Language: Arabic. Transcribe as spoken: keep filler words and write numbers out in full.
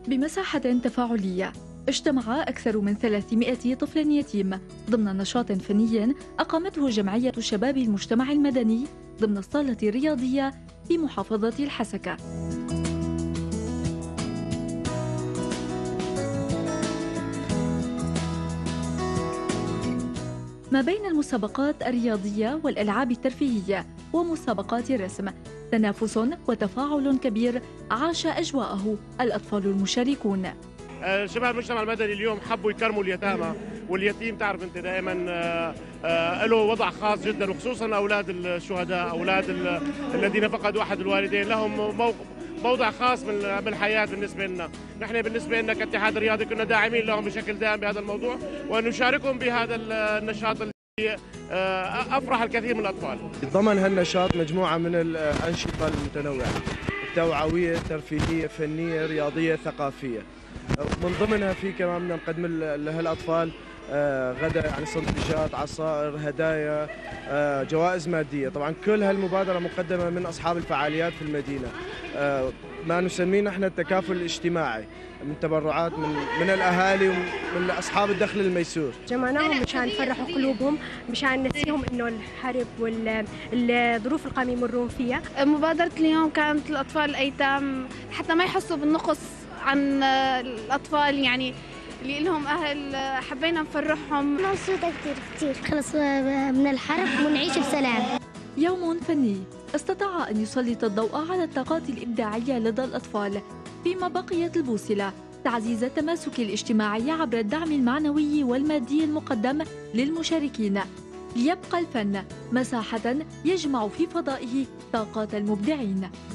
بمساحة تفاعلية اجتمع أكثر من ثلاثمائة طفل يتيم ضمن نشاط فني أقامته جمعية شباب المجتمع المدني ضمن الصالة الرياضية في محافظة الحسكة. ما بين المسابقات الرياضية والألعاب الترفيهية ومسابقات الرسم تنافس وتفاعل كبير عاش أجواءه الأطفال المشاركون. شباب المجتمع المدني اليوم حبوا يكرموا اليتامى، واليتيم تعرف انت دائما له وضع خاص جدا، وخصوصا اولاد الشهداء، اولاد الذين فقدوا احد الوالدين لهم موضع خاص بالحياه بالنسبه لنا. نحن بالنسبه لنا كاتحاد رياضي كنا داعمين لهم بشكل دائم بهذا الموضوع، ونشاركهم بهذا النشاط اللي افرح الكثير من الاطفال. ضمن هالنشاط مجموعه من الانشطه المتنوعه، التوعويه، الترفيهيه، فنيه، رياضيه، ثقافيه. من ضمنها في كمان بدنا نقدم لهالاطفال غدا يعني سندويشات، عصائر، هدايا، جوائز ماديه. طبعا كل هالمبادره مقدمه من اصحاب الفعاليات في المدينه، ما نسميه نحن التكافل الاجتماعي، من تبرعات من من الاهالي ومن اصحاب الدخل الميسور. جمعناهم مشان نفرحوا قلوبهم، مشان نسيهم انه الحرب والظروف اللي قاموا يمرون فيها. مبادره اليوم كانت الاطفال الايتام حتى ما يحسوا بالنقص عن الأطفال يعني اللي لهم أهل، حبينا نفرحهم. مبسوطة كثير كثير خلص من الحرب ونعيش بسلام. يوم فني استطاع أن يسلط الضوء على الطاقات الإبداعية لدى الأطفال، فيما بقيت البوصلة تعزيز التماسك الاجتماعي عبر الدعم المعنوي والمادي المقدم للمشاركين، ليبقى الفن مساحة يجمع في فضائه طاقات المبدعين.